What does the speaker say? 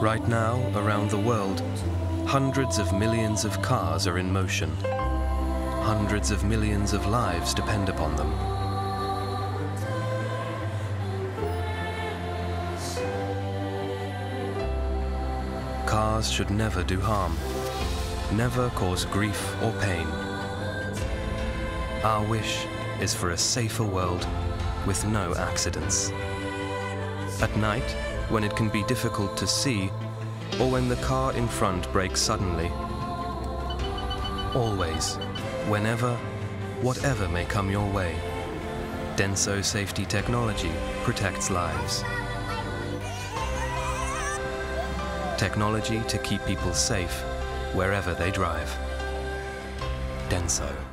Right now, around the world, hundreds of millions of cars are in motion. Hundreds of millions of lives depend upon them. Cars should never do harm, never cause grief or pain. Our wish is for a safer world with no accidents. At night, when it can be difficult to see, or when the car in front brakes suddenly. Always, whenever, whatever may come your way, DENSO safety technology protects lives. Technology to keep people safe wherever they drive. DENSO.